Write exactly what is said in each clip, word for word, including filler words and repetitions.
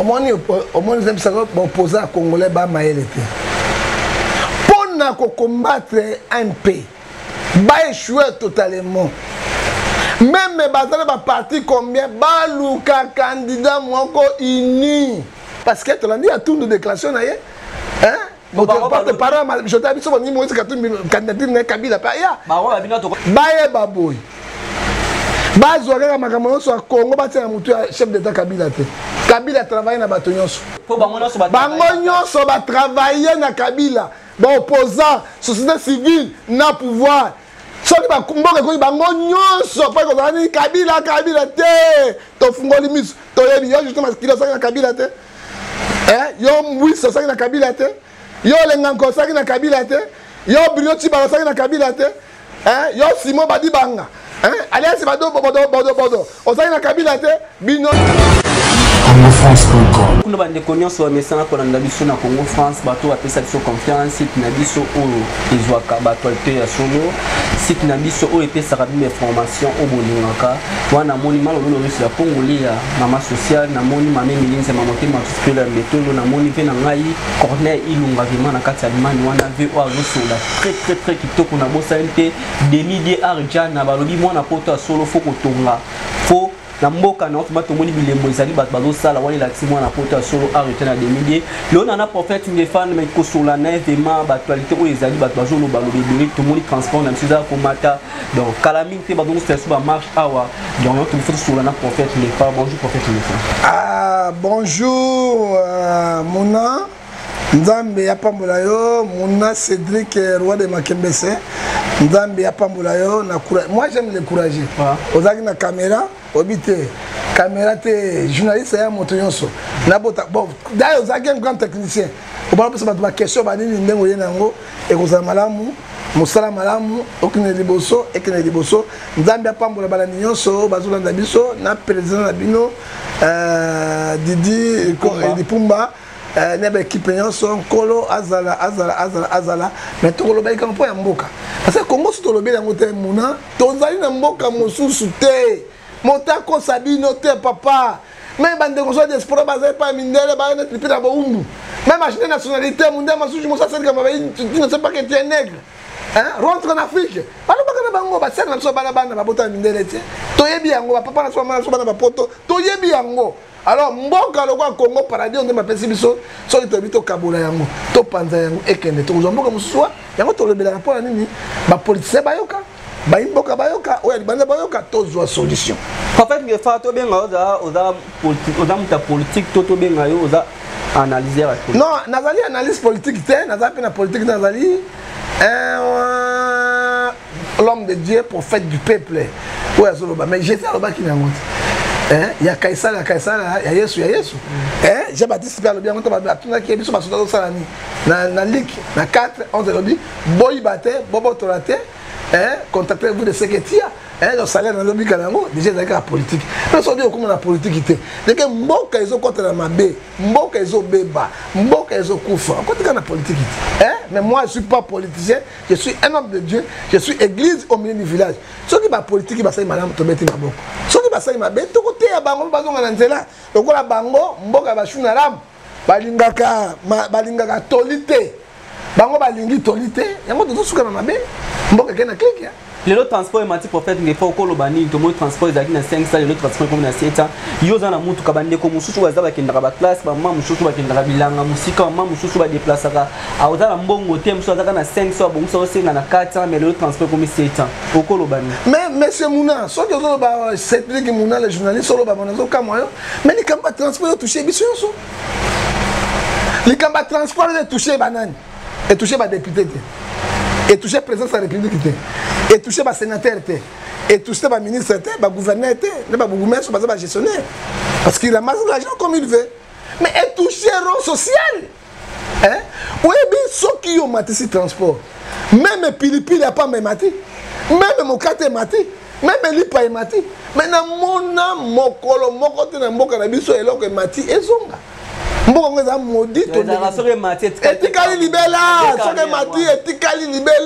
omoni omoni zem ça opposé à congolais ba maele te pour na ko combattre un pays ba échouer totalement même bazala ba parti combien ba luka candidat moko uni parce que tu l'as dit à tout de déclaration na ye hein bon pas de parole je t'ai dit so ni moïse katumbi candidat na Kabila pa ya ba wa bina to ba ye baboy ba zwa makambo so Congo ba tia mutu chef d'état Kabila te Kabila travaille na bato nyonso po bango nyonso ba bango nyonso ba travailler na Kabila ba opposant société civile na pouvoir soki ba kumboka ko bango nyonso pa ko zani Kabila Kabila te to fungoli miso to yebi yo justement kilo sa na Kabila te eh yo mwiso sa na Kabila te yo lenganko sa na Kabila te yo brioti ba sa na Kabila te eh yo Simon Badibanga hein alias bado bodo bodo bodo o sa na Kabila te bino Congo France point com. Kuna bande konyoso wamesana kwa ndabiso na Congo France bato apesa biso confiance site na biso oyo ezwaka bato alite ya solo site na biso oyo epesa kabime information o bolingaka wana moni malo lo resi ya Congolia mama social na moni mame milinze mamote matupela metolo na moni pe na ngai Corneille Ilunga vima na kati ya limani wana ve o azosola très très très kitoko na bosa nte demi de arjana balobi mwana poto ya solo foko tonga fo na mboka na otu bato moni bilembo ezali bato bazosala wali lakisi mwana poto ya solo arrêté na demidie leo na prophète ngefane mais kosola na événement actualité oyo ezali bato bazoloba lobi direct to moni transport na msiza komata donc kalaming te bato ngosela ba marche awa donc on te fait sola na prophète ngefane bonjour prophète ngefane ah bonjour euh, Mouna Nzambe ya pambola yo Mouna Cédric roi de Makembese Nzambe ya pambola yo na courage moi j'aime les courageux ozaki na caméra obité caméra te journaliste ya moto nyonso na bota bon d'ailleurs ozaki un grand technicien obala pesa bato ba question ba nini ndengo ye nango e kozala malamu mosala malamu okine liboso ekine liboso Nzambe ya pambola bala nyonso bazolanda biso na président na bino euh Didi Dipumba euh nebe équipe nyonso Nkolo azala azala azala azala mais to koloba ikampo ya mboka parce que Congo si to lobi yango te Mouna tozali na mboka mosusu te Montako Sabino te papa même bande de d'espoir bazé pas mindele ba na tripé na boumbu même acheter nationalité mondiale masuji mosa c'est comme tu ne sais pas que tu es nègre hein rentre en Afrique balo bakana bango ba sena so bana bana ba bota mindele te to yebi yango papa na so bana so bana ba poto to yebi yango alors mboka lokwa Congo paradis on ma pesi biso so to bito kabola yango to panza yango ekende to mboka muswa yango to lebela rapport nini ba politicien bayoka ba imboka bayoka oya libanda bayoka tozwa solution en fait nge fa to benga oza oza politique oza muta politique to to benga yo oza analyser non nazali analyse politique te nazali na politique nazali euh l'homme de Dieu prophète du peuple oya zoloba mais j'étais aloba ki nango hein ya Kaisala ya Kaisala ya Yesu ya Yesu hein j'ai Baptiste Pierre le bien on ba tuna ki biso basoda sala ni na na ligue na quatre onze lobi boy bate bobo tolate hein contactez-vous de secrétaire hein le salaire dans lobby kanango déjà dans la politique mais so bien comme la politique té de que mboka ezo contre la mabe mboka ezo beba mboka ezo kufa côté kana politique hein mais moi je suis pas politicien je suis un homme de Dieu je suis église au milieu du village so qui ba politique ba sai madame to beti maboko so qui ba sai mabe to côté ya bango bazonga na nzela lokola bango mboka ba shuna ram balingaka balingaka tolite bango balingi tolite yango to suka na mabe mboka kena clique ya le transport mati prophète ngefa okolo bani to mo transport ezaki na cinq cents le transport comme na sept ans yo za na mutu kabande ko mususu waza bakendaka ba classe ba mama mususu bakendaka bilanga musika mama mususu ba déplacer a oza na mbongo te mususu azaka na cinq cents bon mususu senga na quatre ans mais le transport comme sept ans okolo bani mais monsieur Mouna so que zo ba Cédric Mouna le journaliste solo ba monazo kama yo mais ni kamba transport toucher biso yoso li kamba transport de toucher banane et toucher ba député et toucher président de la République et toucher ba sénateur et toucher ba ministre ba gouverneur ne ba bourgmestre ba gestionnaire parce qu'il amasse l'argent comme il veut mais et toucher rond social hein oui bien ceux qui ont maté ce transport même pilipili a pas même maté même mon carte maté même lipa maté mais na mona mokolo moko te na mboka na biso eloko mati ezonga mboka ngeza maudit to na soke mati etikali libela soke mati etikali libela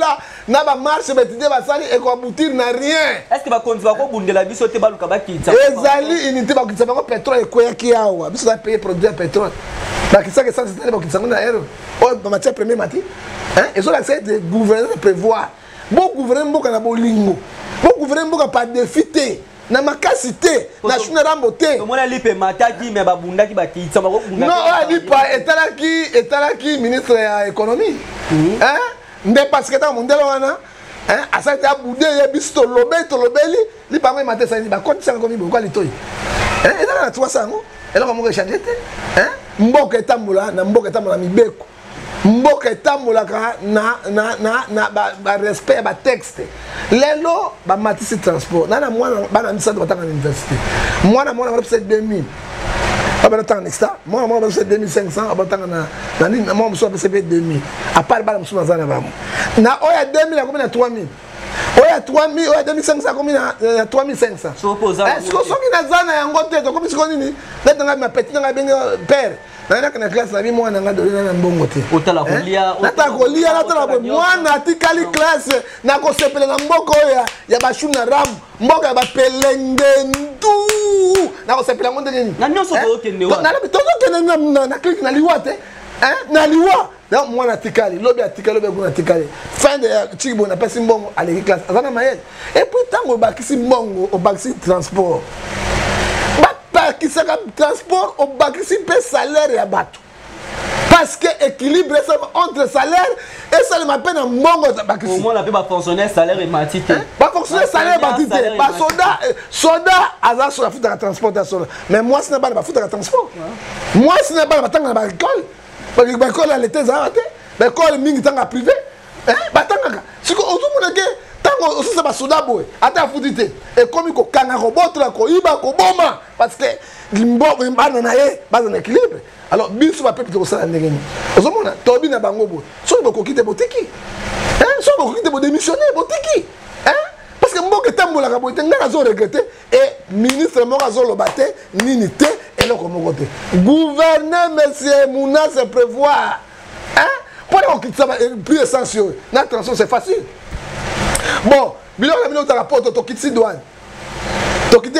na ba marche betide basali et ko aboutir na rien. Est-ce que va continuer à bundela biso te baluka ba kitsa? Ezali unité ba kitsa ba pétrole e koya ki awa. Biso va payer produire pétrole. Ba kitsa que ça c'est ba kitsa na aéro. Oh ba matière première mati. Hein? Et so la c'est de gouverner de prévoir. Bon gouverner mboka na bolingo. Bon gouverner mboka pas défiter. Na makasité na chuna ramboté comment la lipe mataki mais ba bunda ki ba kitsa ba bunda non ali pas etalaki etalaki ministre ya économie hein nde parce que ta mondelo wana hein asante abude ye bisto lobé to lobeli li pa moi maté ça ni ba konti ça comme bo kwa litoi hein et là trois cents et là comment changer hein mboka etambola na mboka etambola mibeko mboka etambolaka na na na na ba, ba respect ba texte lelo ba matisi transport nana mwana bana misando batanga na université mwana mwana ba peut deux mille ba batanga na extra mwana mwana ba peut deux mille cinq cents batanga na na ni mwana mso ba peut deux mille à part bana mso na zana ba na oya deux mille comme na trois mille oya trois mille oya deux mille cinq cents comme na trois mille cinq cents est-ce que soki na zana yango te to comme siko nini ndanga ma petit nga benga père na na classe na bi mwana nga dolina na mbongo te otala kolia otala kolia na otala ko mwana atikali classe na ko sepela na mboko ya ya bashuna ram mboka ya bapelenge ndu na ko sepela ngonde nini na nyoso ko okende wa na na bitozo kende na na clique na liwa te hein na liwa donc mwana atikali lobi atikali lobi kuna atikali fin de chibo na pesi mbongo aleki classe azana mayel et puis tango bakisi mbongo o bakisi transport qui sera transport au bakisi pe salaire ya bato parce que équilibre entre salaire et ça le m'appelle un mongo bakisi au moins la pe ba fonctionnaire salaire et matite ba fonctionnaire salaire matite ba soda soda aza sur la futa de transportation mais moi ce n'est pas la futa de transport moi ce n'est pas la tanga ba école ba école à l'été ça raté ba école mingi tanga privé hein ba tanga siko ozo ke tango aussi ça ba soda boy ata futite et comme ko kanga ko botra ko iba ko boma parce que limbo bana na ye base en équilibre alors biso ba peuple ko sala ndengeni ozomona tobi na bango boy so ko kite botiki hein so ko kite bo démissionner botiki hein parce que mboka tambola ka boite ngana zo regretter et ministre mo ka zo lobate nini te et loko moko te gouverner monsieur Mouna se prévoir hein pour qu'on quitte ça plus essentiel na transition c'est facile. Bon, bilan la minute à la porte, tu quittes douane, tu quittes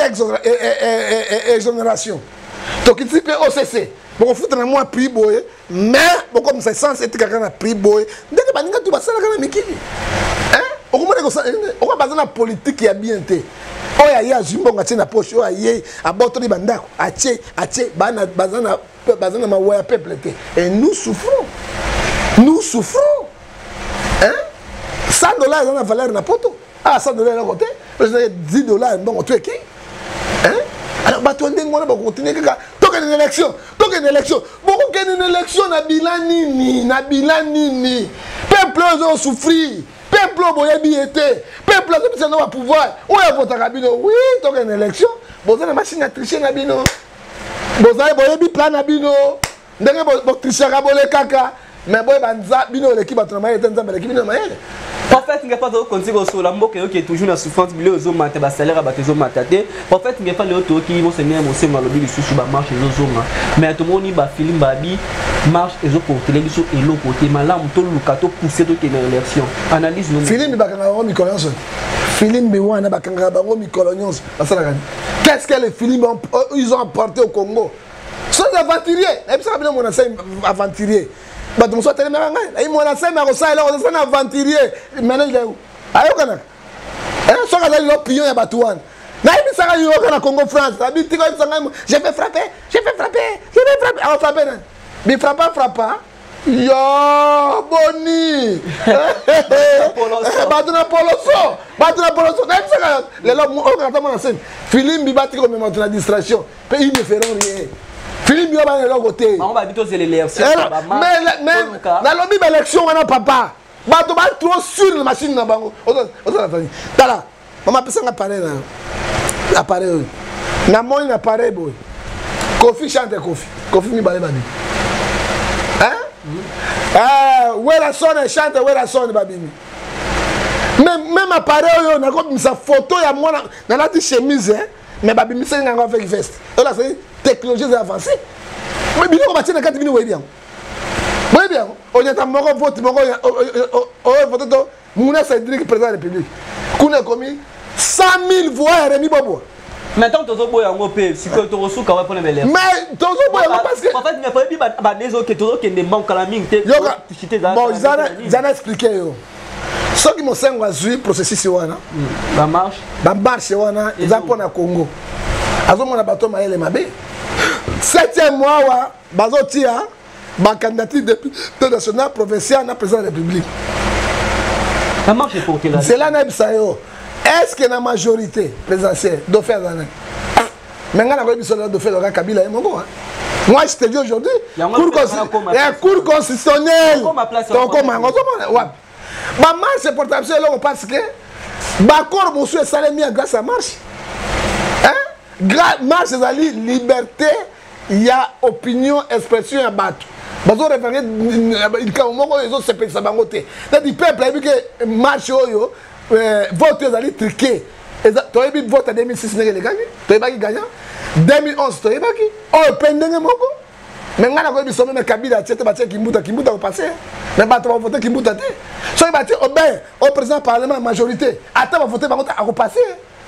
exonération, tu quittes O C C. Bon, faut que moi prix boy, mais bon comme c'est censé être quelqu'un a prix boy. Dès que tu tu vas ça la miki. Hein? On comment que ça, on va baser la politique qui a bien été. Oh ya ya jimbo ngati na poche, oh ya a boto li bandako, a tché, a tché, bana bazana bazana ma waya peuple et nous souffrons. Nous souffrons. Hein? cent dollars dans la valeur na poto. Ah, cent dollars à côté. dix dollars, bon, tu es qui? Hein? Alors, bah, tu as dit, on va continuer. Donc, une élection. Donc, une élection. Bon, une élection, na bilanini, na bilanini. Peuple, ils ont souffert. Peuple, ils ont été. Peuple, ils ont pouvoir. Où est votre cabine? Oui, donc, une élection. Vous avez une machine à tricher, na bino. Vous avez un plan, na bino. Vous avez un tricher, na kaka. Mais boy banza bino l'équipe atronamaye tenza l'équipe bino maye en fait il n'y a pas de continuer sur la mboka qui est toujours na souffrance bilé aux hommes maté ba salaire ba tezo matate en fait il n'y a pas le auto qui vont se mettre au sein lobby les sous ba marche les hommes mais tout monde ba film babi marche et zo pour télévision et l'autre côté malam to lukato pousser to que l'élection analyse nous film ba kanga mi colonions film bi wana ba kanga ba mi colonions basala qu'est-ce que les films ils ont apporté au Congo sont aventuriers et puis ça bien mon aventurier bah donc soit tellement ngai ai mona sema ko sa ila ko sana aventurier menel de ayo kana eh so ka le pion ya batuan na ibi saka yo kana Congo France abi tiko sanga je vais frapper je vais frapper je vais frapper on frapper na bi frappa frappa yo boni batuna poloso batuna poloso na ibi saka le lo o ka tama na scène film bi batiko ko même na distraction pe ils ne feront rien. Philippe Bio va le côté. On va dire que c'est l'élection. Mais mais dans l'objet d'élection on a papa. Ba to ba trop sur la machine na bango. Ozo ozo la famille. Tala. Maman pesa nga parler na. Appareil. Na moi na appareil boy. Kofi chante Kofi. Kofi mi balé babi. Hein? Ah, ouais la sonne chante ouais la sonne babi. Même même appareil yo na ko sa photo ya moi na la chemise hein. Mais babi mi se nga avec veste. Là c'est technologie avancée. Mais bien on va tirer quatre minutes bien. Oui bien. bien. On est à mon vote, mon vote, Mouna Cédric, président de la République. Qu'on a commis cent mille voix à Rémi Bobo. Maintenant, tu as besoin de si tu as besoin de mais tu as besoin parce que. En fait, il n'y a pas de gens qui ont des manques à la mine. Bon, ils ont expliqué. Ceux qui m'ont dit le processus, la marche, la marche, ils ont pris le Congo. Ils ont pris le Congo. Septième mois, ils ont ma candidature député national provincial dans le président de la République. La marche est pour quelle année? C'est là est-ce que la majorité présidentielle doit faire l'année? Mais on a besoin de faire le Kabila et Mongo. Moi, je te dis aujourd'hui, cour constitutionnelle. Ma marche est pour t'absorber parce que Bakor Moussou est salé grâce à marche. Marche, c'est la liberté, il y a opinion, expression et battu. Bazo référé il ka moko ezo sepé sa bangote. C'est-à-dire peuple a vu que marche oyo vote ezali triqué. Tu as vu vote en deux mille six n'est les gagné. Tu as vu gagnant. deux mille onze tu as vu oh pendenge moko. Mais ngana ko biso même Kabila tete ba tete kimbuta kimbuta ko passer. Mais ba to voter kimbuta te. So ba tete au ben au président parlement majorité. Ata ba voter bangote a ko passer.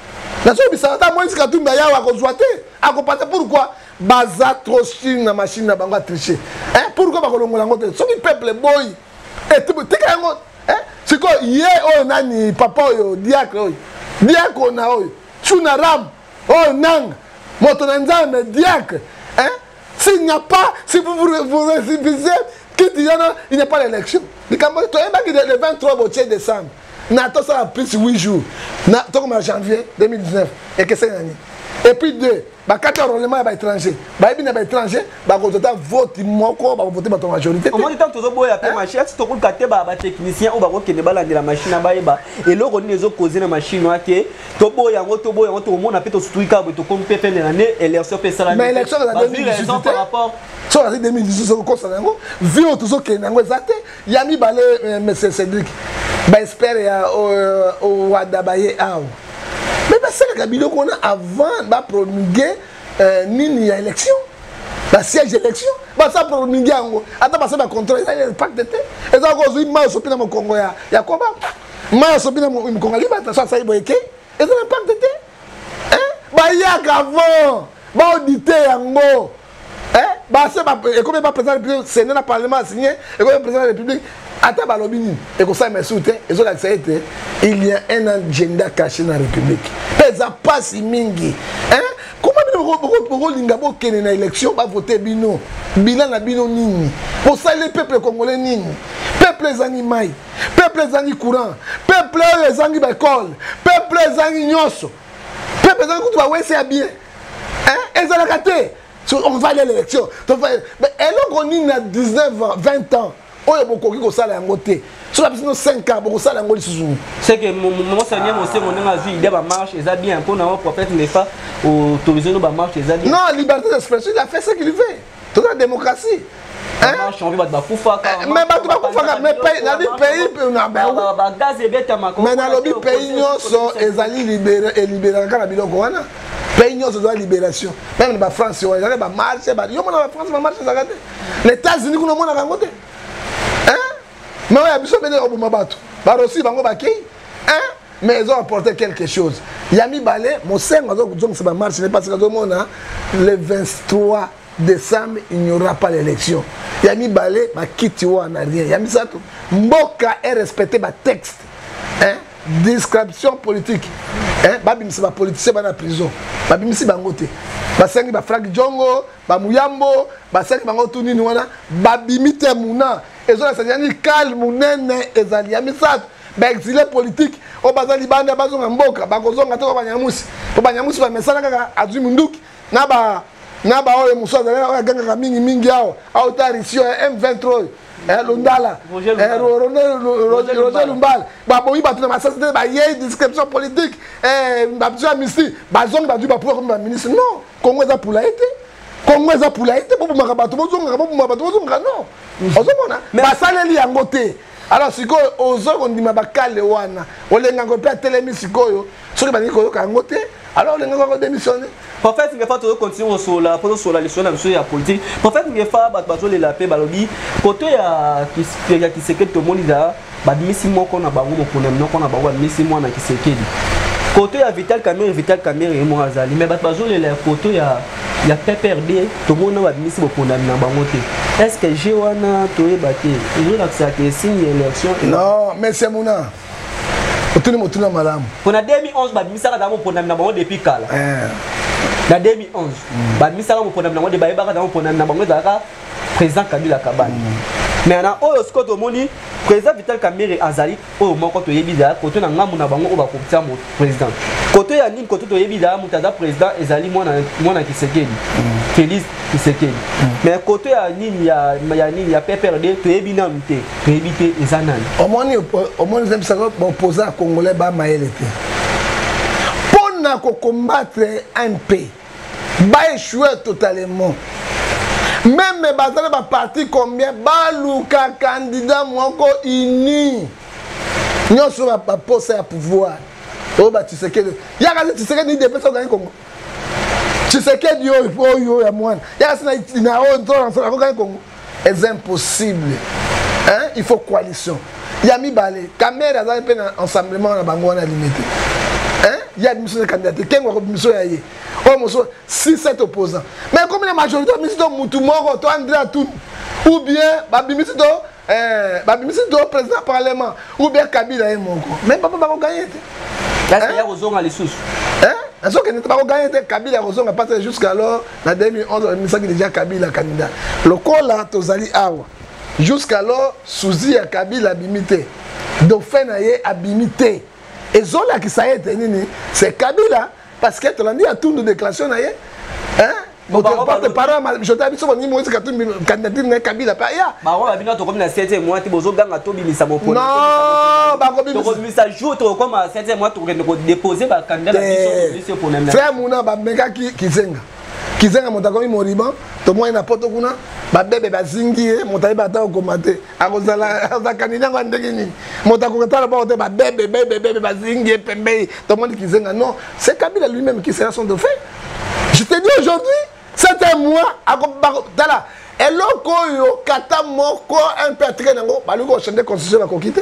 La so bisa ta Moïse Katumbi ya wa ko zoate. A ko passer pourquoi? Baza trop chine na machine na bango tricher. Hein pourquoi ba ko longola ngote? So ki peuple boy. Et tu te kango hein? C'est quoi hier oh nani papa yo diacre oyo. Diacre na oyo. Chuna ram. Oh nang. Moto na nzambe diacre. Hein? S'il n'y a pas, si vous vous récipitez, il n'y a pas d'élection. Le vingt-trois décembre, Nato ça a pris huit jours. Nato comme en janvier deux mille dix-neuf. Et que c'est l'année. Et puis deux, quatre enrôlements à l'étranger. Bah il y a étranger, bah quand tu vote moko, bah voter par ton majorité. Au moins tant que tu bois après machine, si tu roules quatre bah technicien ou bah qui ne balade la machine à baïba et là on les autres causer la machine à qui to boy en to boy en to monde a fait au tout cas to comme faire l'année élection peut ça. Mais élection de deux mille dix-huit par rapport sur la deux mille dix-huit sur quoi ça nango vu tout ça que nango zate yami balé monsieur Cédric bah espère ya au Wadabaye ao. Mais c'est le Kabila qu'on a avant de promulguer une élection. La siège élection. Bah ça promulguer en gros. Attends, parce que le contrôle, il y a un pacte d'été. Et ça, quand il m'a sorti dans mon Congo, il y a quoi? M'a sorti dans mon Congo, il y a ça, ça y est, et ça, un pacte d'été. Hein? Bah il y a qu'avant. Bah auditer en gros. Hein? Bah c'est pas. Et comme il n'est pas président de la République, c'est le Parlement signé. Et comme il est président de la République, attends, bah l'obini. Et comme ça, il m'a soutenu. Et ça, il y a un agenda caché dans la République. Mais ça passe mingi. Hein? Comment vous avez une élection pour voter bino? Bilan na bino nini? Pour ça, les peuples congolais nini? Peuple les animaux, peuple les animaux courants, peuple les animaux d'école, peuple les animaux nyoso, peuple les animaux qui va bien. Hein? Et ça l'a gâté. On va aller à l'élection. Mais elle a dix-neuf vingt ans. On a beaucoup de choses à côté. Sur la piscine cinq ans, beaucoup de choses à côté. C'est que mon seigneur, mon seigneur, mon a vu, il y a une marche, il y a bien pour nous prophète n'est pas autorisé nous marche, il y a bien. Non, liberté d'expression, il a fait ce qu'il veut. Toute la démocratie. Hein? Marche, on veut battre Koufa. Mais battre Koufa, mais pays, dans le pays, on a ben. Mais dans le pays, nous sommes ezali libérés et libérés quand la biloko wana. Pays nous sommes libération. Même la France, on a ba marche, ba yo mona la France ba marche ça gâté. Les États-Unis nous mona ka ngote. Hein? Mais on a besoin de au Mabato. Ba aussi bango ba kei. Hein? Mais ils ont apporté quelque chose. Yami Balé, mon sœur, c'est ba marche, n'est pas ce que le vingt-trois décembre, il n'y aura pas d'élection. Yami Balé, ma quitte en rien. Yami Sato, Mboka est respecté ma texte. Hein? Description politique. Hein? Babim c'est ma politicien dans la prison. Babim c'est bangote. Basengi ba Frank Djongo, ba Muyambo, basengi bango tuni nwana, babimite muna. Ezo la sanyani calme munene ezali Yami Sato. Ba exilé politique. O bazali bande bazonga mboka, ba kozonga to ba Banyamusi. Po Banyamusi ba mesala kaka azui munduki. Na ba na ba oyo muso azala ganga mingi mingi ao ao tarisio M vingt-trois eh Lundala eh Roger Lumbal ba boyi ba tuna masasi ba yé description politique eh ba tuna misi ba zonga ba du ba pouvoir comme ministre non Congo za pour la été Congo za pour la été bo maka ba to zonga bo maka ba to zonga non ozomona ba saleli yango te. Alors sikoyo ozo kondima ba kale wana olenga ngo pe telemi sikoyo soki ba niko yoka yango te alors les gens vont démissionner. En fait, il faut continuer sur la sur la leçon de la politique. En fait, il faut battre les lapins balobi côté ya qui qui se que tout le monde là, ba misi mo qu'on a bango mo pour non qu'on a bango misi mo na qui se que côté ya Vital Kamerhe Vital Kamerhe et moi azali mais battre les côté ya ya P P R D tout le monde va misi mo pour na bango te. Est-ce que j'ai wana toé batté? Il y a ça que signe élection. Non, mais c'est Mouna. Pour deux mille onze, bah misa ka damo pour na bango depuis kala. Na deux mille onze, bah misa ka pour na bango de baïba ka damo pour na bango zaka président Kabila Kabani. Mais na o Scott Omoni président Vital Kamerhe azali o moko to yebida côté na ngamu na bango o ba koptia mo président. Côté ya nini côté to yebida mutaza président ezali mwana mwana Kisekedi. Félix Kisekedi. Mais côté ya nini ya ya nini ya P P R D to yebina mute, to yebite ezanani. Omoni omoni zem sako opposé à Congolais ba maelete. Pour na ko combattre un P. Ba échouer totalement. Même les bazar ba parti combien baluka candidat moko ini. Nyo so ba poser à pouvoir. Oh ba Tshisekedi. Ya ka Tshisekedi ni dépense gagner Congo. Tshisekedi yo yo yo ya mwana. Ya sina na o ndora so gagner Congo. C'est impossible. Hein? Il faut coalition. Yami Balé, Kamerhe a fait un ensemblement na bango na limité. Hein? Il y a une mission de candidature. Quel est mission yaye? Oh monsieur, six sept opposants. Mais comme la majorité de mission Moutou Moro, to André Atoun, ou bien Babimisi do euh Babimisi do président parlement, ou bien Kabila et Moko. Même papa va gagner. Là c'est aux gens les sous. Hein? Est-ce que n'est pas gagné Kabila aux gens a passé jusqu'alors la deux mille onze il me déjà Kabila candidat. Le col là tozali awa. Jusqu'alors Souzi a Kabila abimité. Dauphin naye abimité. Et Zola qui ça a été nini, c'est Kabila parce que tu l'as dit à tout de déclaration naye. Hein? Bon, porte parole, je t'ai dit, ni moi, c'est que tu candidature n'est Kabila pas ya. Bah, on va bien te comme la septième mois, tu bozo ganga to bimi samo pour. Non, bah comme tu comme ça joue to comme à septième mois tu déposer ba candidat mission pour même. Frère Mouna ba meka ki kizenga. Kizenga monta comme moriban, to moi na poto kuna, ba bebe ba zingi, monta ba ta komate. Akozala za kanina kwa ndenge nini. Monta ko tala ba ote ba bebe bebe bebe ba zingi pembe, to moi kizenga non, c'est Kabila lui-même qui sera son dauphin. Je te dis aujourd'hui c'est un mois à Tala. Et l'autre, kata moko un peu très nango, bah lui on change de constitution à quitter.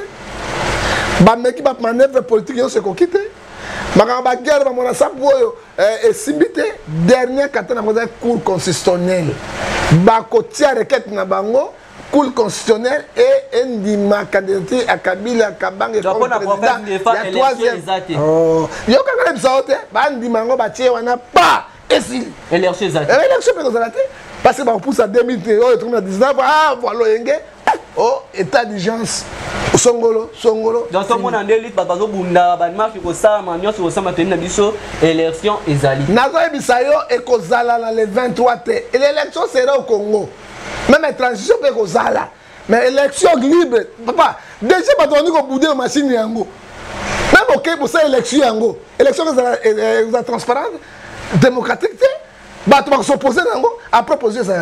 Bah mec qui va manœuvre politique on se quitter. Bah quand bah guerre bah mon assemblée et simbité dernier kata na moza cour constitutionnel. Bah kotia requête na bango cour constitutionnel et indima candidature à Kabila Kabange comme président. Il y a troisième. Oh, yo quand même ça ote, bah indima ngo bah tie wana pas. Et si élection exacte. Élection peut nous arrêter parce que bah on pousse à deux mille dix-neuf ah voilà yenge oh état d'urgence songolo songolo dans son monde en élite bazo bunda ba marche ko ça manyo so ça maintenant biso élection ezali nazo ebisayo e kozala na le vingt-trois te et l'élection sera au Congo même la transition peut kozala mais élection libre papa déjà ba toni ko bouder machine yango même OK pour ça élection yango élection est transparente démocratique, bah tu vas s'opposer à proposer ça.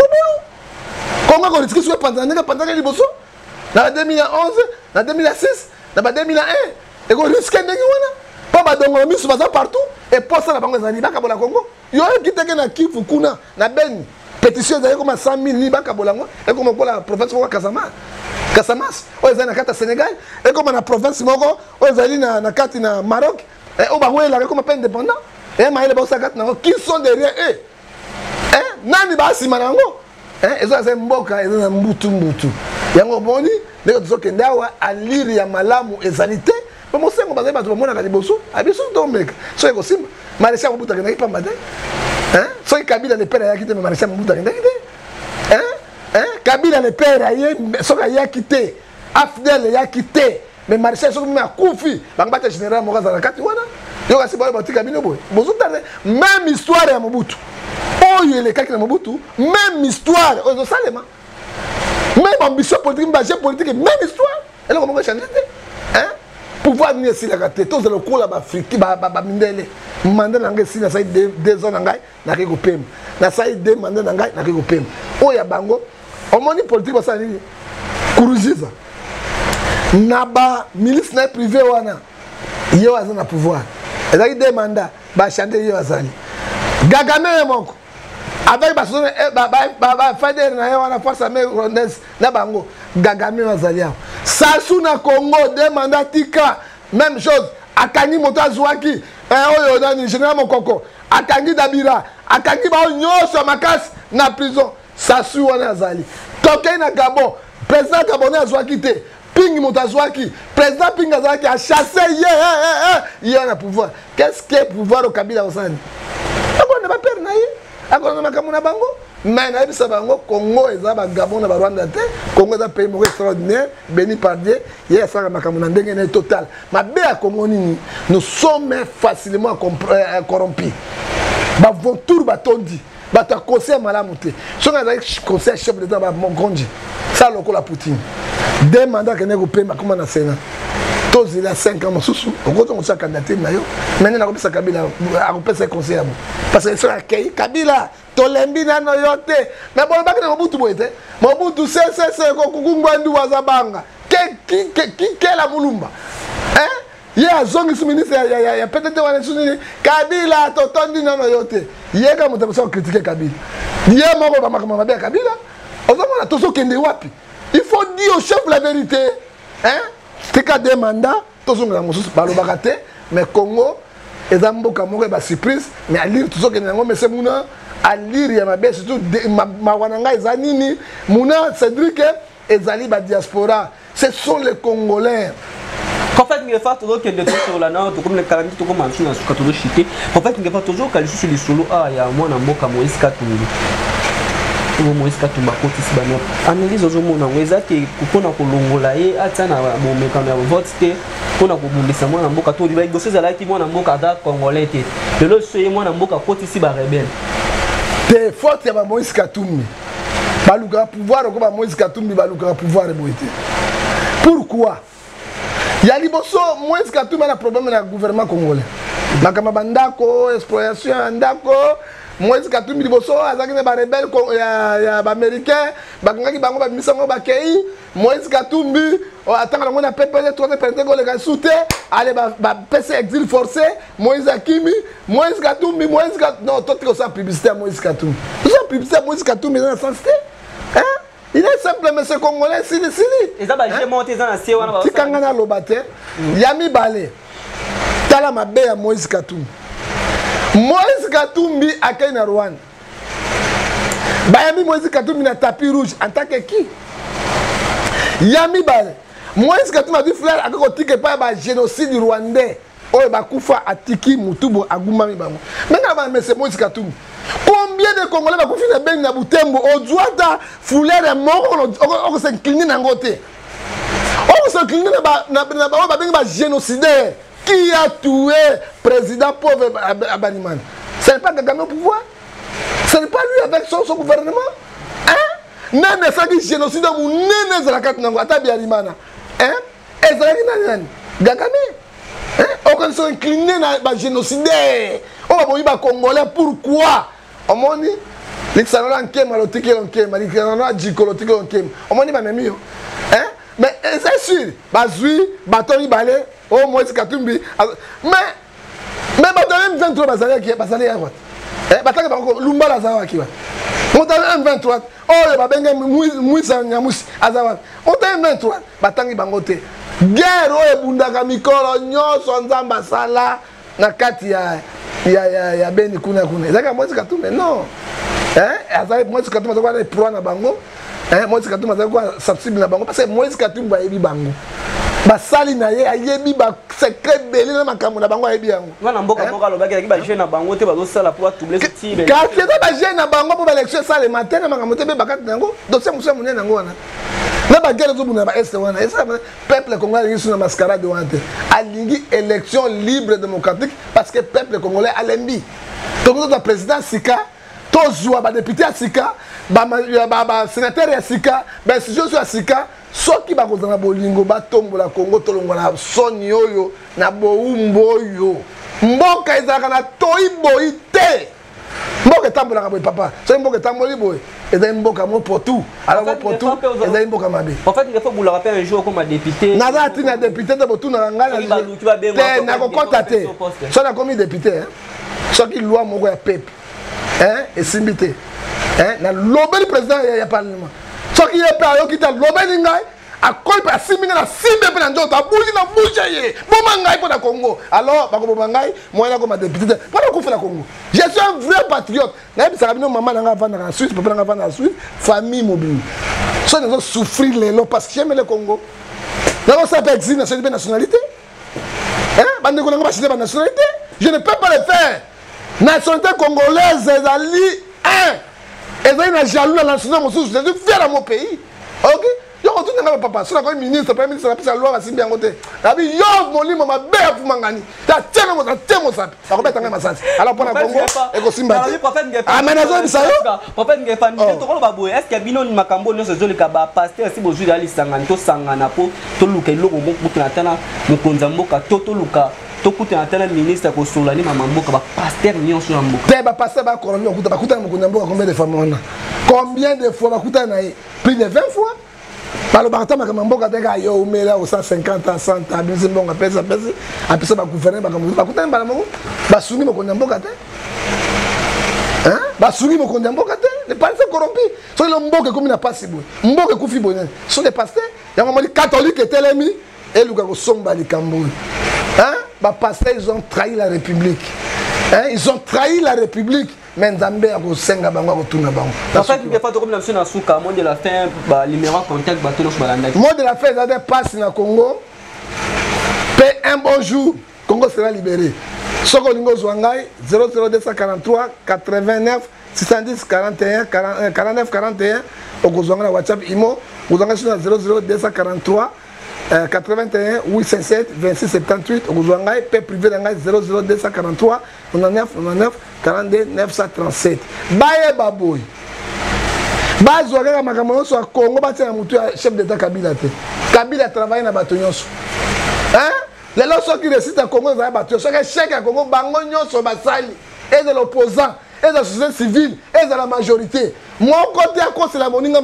Comment on risque de pendant pendant les bossos dans deux mille onze, dans deux mille six, dans deux mille un, et on risque de pas donc on mis sur partout et pour ça la banque zani baka bola Congo. Yo qui te na Kivu kuna na Ben pétition d'ailleurs comme cent mille ni baka bola et comme pour la province de Casamance. Casamance, on est na carte Sénégal et comme na province moko, on est na na carte na Maroc et on va voir la comme pas indépendant. Et maïle bosagat nango qui sont derrière eux. Hein? Nani ba simanango. Hein? Ezo ase mboka ezo na mbutu mbutu. Yango boni ndeko tsoke ndawa aliri ya malamu ezalité. Ba mosengo bazali bato bamona ka liboso. Abiso domeka. So eko simba. Marisha mbuta kana ipa mbade. Hein? So Kabila le père ya kité mais Marisha mbuta kana kité. Hein? Hein? Kabila le père ya so ka ya kité. Afdel ya kité. Mais Marisha so me akufi. Bangba général mokaza na kati wana. Yo kasi boy batika bino boy. Bozutane même histoire ya Mobutu. Oyo le kaki na Mobutu, même histoire ozo salema. Même ambition politique, budget politique, même histoire. Et là comment changer hein? Pouvoir ni si la gâté, tous le coup là ba friki ba ba mindele. Manda nanga si na sai deux ans ngai na ke ko pem. Na sai deux manda ngai na ke ko pem. Oya bango, omoni politique ba sa ni kuruziza. Na ba milice na privé wana. Yo azana pouvoir. Il y a des mandats. bachante yo azali Gagame moko avec basone ba ba ba fader na yo wana force mais rondes na bango Gagame azali ya Sassou na Congo deux mandats tika même chose akangi moto azwaki eh oyo nani général Mokoko akangi Dabira akangi ba nyoso makasi na prison Sassou wana azali tokei na Gabon président gabonais azwaki te Ping Montazouaki, président Ping Azaki a chassé il y a un pouvoir. Qu'est-ce que pouvoir au Kabila Osani? On n'a pas peur naïe. On n'a pas peur bango. Mais naïe ça bango Congo et Zaba Gabon na Rwanda te. Congo est un pays extraordinaire, béni par Dieu. Il y a ça makamuna ndenge total. Ma bé à Congo ni nous sommes facilement corrompus. Ba vautour batondi. Ba ta conseil malamuté. Si on a un conseil chef d'État ba Mongonji. Ça loko la Poutine. Deux mandats que nous payons comme dans le Sénat. Tous il a cinq ans, sous au côté on s'est candidaté maintenant. Maintenant on peut Kabila, on peut se conseiller. Parce que c'est accueilli Kabila, tolembi na noyote. Mais bon pas que Mobutu boite. Mobutu c'est c'est c'est ko kungwandu wazabanga. Qui qui qui qui la mulumba. Hein? Il y a zone sous ministre il y a peut-être wana suni Kabila totondi na noyote. Yeka mutamusa critiquer Kabila. Yé moko ba makama ba Kabila. Ozomona tozo kende wapi? Il faut dire au chef la vérité. Hein? C'est qu'à des mandats, tous les gens sont balobakate, mais Congo, ils ont beaucoup de surprise, mais à lire tout ce que nous avons, mais c'est Mouna, à lire, il y a ma belle, surtout, Mawananga, Zanini, Mouna, Cédric, et Zali, la diaspora. Ce sont les Congolais. En fait, il faut toujours que des trucs sur la nord, comme les Canadiens, comme un chien, sur le chité. En fait, il faut toujours qu'elle joue sur les solos. Ah, il y a moi, un mot comme Moïse Katumbi. Moïse Katumba côté si bano analyse ozomona weza ke kupona kolongola ye atana bomeka na vote te pona kobundisa mwana mboka to liba igose za laki mwana mboka da congolais te lelo soye mwana mboka côté si ba rebelle te faute ya ba Moïse Katumbi baluka pouvoir ko ba Moïse Katumbi baluka pouvoir boité pourquoi ya liboso Moïse Katumbi na problème na gouvernement congolais makama bandako exploitation ndako Moïse Katumbi liboso azaki na ba rebelle ya ya ba américain bakangaki bango ba misango ba kei Moïse Katumbi atanga ngo na P P L trois pentego le gasute ale ba ba P C exil forcé Moïse Akimi Moïse Katumbi Moïse Katumbi non toi tu as publicité à Moïse Katumbi tu as publicité à Moïse Katumbi dans la sensité hein il est simple monsieur congolais sili sili et ça ba j'ai monté dans la C wana ba tikanga na lobate yami balé tala mabe ya Moïse Katumbi Moïse Katumbi akei na Rwanda. Bayami Moïse Katumbi na tapis rouge en tant que qui? Yami Bale. Moïse Katumbi a dit frère akoko tike pa ba génocide rwandais. Oyo bakufa atiki mutubo agumami bango. Menga ba monsieur Moïse Katumbi. Combien de Congolais bakufi na bengi na Butembo ozuata foulere moko on s'incliner na ngote. On s'incliner na ba na ba bengi ba génocidaire. Qui a tué le président pauvre Abaniman? Ce n'est pas Kagame au pouvoir? Ce n'est pas lui avec son, son gouvernement? Hein? Nene saki génocide ou nene zalakat nango atabi alimana. Hein? Et zalaki nani? Kagame? Hein? On s'est incliné na génocide. On va boire ba Congolais pourquoi? On m'a dit l'excellent nkema malotiki nkema, l'excellent jikolotiki nkema. On m'a dit ma même yo. Hein? Mais c'est sûr, bazui, batoni balé. Oh Moïse Katumbi mais mais batale M vingt-trois bazali ki bazali ya quoi eh batale bango lumba la zawa ki wa motale M vingt-trois oh ba benga muisa nyamusi azawa motale M vingt-trois batangi bango te guerre o ebundaka mikolo nyoso nzamba sala na kati ya ya ya ya beni kuna kuna ezaka Moïse Katumbi non eh azali Moïse Katumbi azakwa na pro na bango eh Moïse Katumbi azakwa subsidy na bango parce que Moïse Katumbi ba yebi bango basali na ye ayebi ba secret belé na makambo na bango ayebi yango wana mboka mboka lobaki ki ba jeune na bango te ba sala pour doubler ce type car c'est ba jeune na bango pour ba élection ça le matin na makambo te be bakati nango dossier muso munene nango wana na ba guerre zo buna ba est wana et ça peuple congolais yi suna mascarade wana te alingi élection libre démocratique parce que peuple congolais alembi donc notre président Sika tozwa ba député à Sika ba ba sénateur ya Sika ba institution ya Sika soki bakozana bolingo batombola Congo tolongona soni oyo na boumbo oyo mboka ezalaka na toyi boyi te mboka etambolaka boye papa soki mboka etamboli boye ezali mboka mo potu ala mo potu ezali mboka mabe en fait il faut vous le rappeler un jour comme député naza tina député de botu na ngana te nakokota te so na komi député hein soki loi moko ya peuple hein esimbi te hein na lobeli président ya parlement soki ye pe ayoki ta lobeli ngai akoi pa simbi na simbe pe na ndoto abuji na bouche ye boma ngai pour na Congo alors bako boma ngai moyen ko ma député pour ko faire la Congo je suis un vrai patriote na bisa bino maman na vanda na Suisse papa na vanda na Suisse famille mobile so nous souffrir les lots parce que j'aime le Congo là on s'appelle exil nationalité hein bande ko na ba cité nationalité je ne peux pas le faire nationalité congolaise ezali un ezali na jaloux na nationalité mosusu je suis fier à mon pays OK yo ko tuna ngaba papa sona ko ministre premier ministre la loi asimbi yango te abi yo molimo mabe afumangani ta tena mo ta temo sapi ba ko beta ngama santi alors pona Congo e ko simba ah mais nazo bisa yo prophète ngefa ni to ko ba boye est-ce que bino ni makambo nyonso zoli ka ba pasteur si bozu ali sangana to sangana po to luka iloko mo kutuna tana mokonza mboka to to luka to kutuna tana ministre ko solani mama mboka ba pasteur nyonso ya mboka te ba pasteur ba ko nyo kuta ba kutana mokonza mboka combien de fois mona combien de fois ba kutana plus de vingt fois. Par le bâtiment, comme un bon gars, il y a cent cinquante à cent ans, il y a un pèse, après ça, il gouverner, il y a un gouverner, il y a un gouverner, il y a un gouverner, hein? Basuni mo konde mbokate, les pasteurs corrompus. So le mboke comme na pas si bon. Mboke kufi bonne. So les pasteurs, il y a un moment catholique et telemi et le gars somba li kambo. Hein? Ba pasteurs ils ont trahi la République. Hein? Ils ont trahi la République. Mais Nzambe a kosenga bango kotuna bango. En fait, il y a pas de comme la mission na suka, mot de la fin, ba numéro contact ba tolo balanda. Mot de la fin, ça des passe na Congo. Paix un bon jour, Congo sera libéré. Soko lingo zwangai zéro zéro deux cent quarante-trois quatre-vingt-neuf six cent dix quarante et un quarante-neuf quarante et un au Gozwanga WhatsApp Imo, Gozwanga sur zéro zéro deux cent quarante-trois quatre-vingt-un huit cent sept vingt-six soixante-dix-huit au Gozwanga paix privé dans zéro zéro deux cent quarante-trois quatre-vingt-neuf quatre-vingt-neuf quarante-deux neuf cent trente-sept. Baye baboy. Bazwanga makambo so Congo batia mutu chef d'état Kabila te. Kabila travaille na bato nyonso. Hein? Les gens qui récitent à Congo, ils ont battu. Ceux qui chèquent à Congo, ils sont basali. Et de l'opposant, et de la société civile, et de la majorité. Mon côté, à cause de la moninga,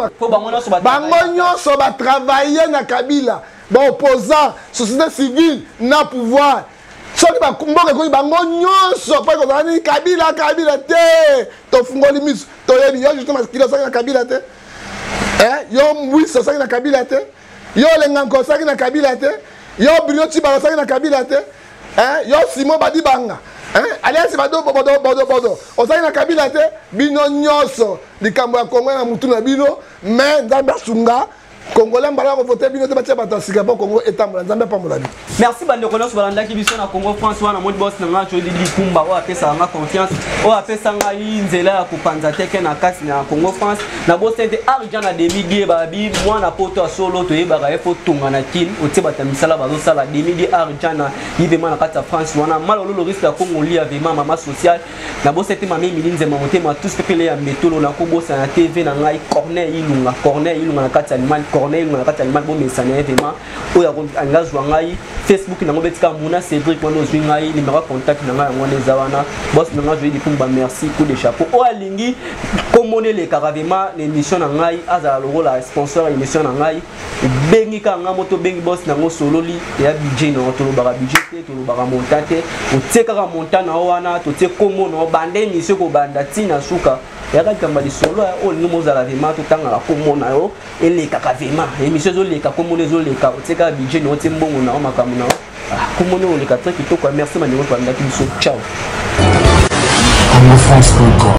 ils sont travailler na Kabila. Bon, opposant, société civile, na pouvoir. Ceux qui ont combattu, ils sont pas comme Kabila, Kabila, té. Tu fungo limis, tu es bien, justement, ce qu'il a fait na Kabila, té. Hein? Yo, oui, c'est ça qui na Kabila, té. Yo, les gens, ça qui na Kabila, té. Yo Bruno Chibalosaki na Kabila te hein yo Simon Badibanga hein alliance bado bodo bodo bodo osaki na Kabila te bino nyoso likambo ya Congo na mutu na bino mais Nzambe asunga Congolais mbala ko voter bino te batia bato sika po Congo etambola Nzambe pambola bi. Merci bande ko nyonso balanda ki biso na Congo France wana modi boss na ngacho di likumba o apesa nga confiance o apesa nga inzela ya kupanza teke na kasi na Congo France na boss tente argent na demi ba bi mwana poto solo to yeba ga efo tunga na kin o tebata misala bazo sala demi argent na yive mana kata France wana malolo le risque ya Congo li avec mama social na boss tente mami milinze mamote ma tous pepele ya metolo na ko boss na T V na ngai Corneille Ilunga Corneille Ilunga na kata Allemagne Corneille na kata Allemagne bo mesana vraiment o ya engagement ngai Facebook na ngobetika muna Cédric Wano zwingai numéro contact na ngai ngone zawana boss na ngai di kumba merci coup de chapeau o alingi komone le caravema l'émission na ngai aza le rôle sponsor émission na ngai bengi ka nga moto bengi boss na ngo solo li ya budget na to lo bara budget to lo bara montate o teka ka montana wana to te komo no bande émission ko banda tina suka ya ka kamba di solo o ni mo za la vema to tanga la komo na yo ele ka vema émission zo le ka komo le zo le ka o teka budget no te mbongo na makamu na comment on les quatre qui merci Manuel pour la ciao.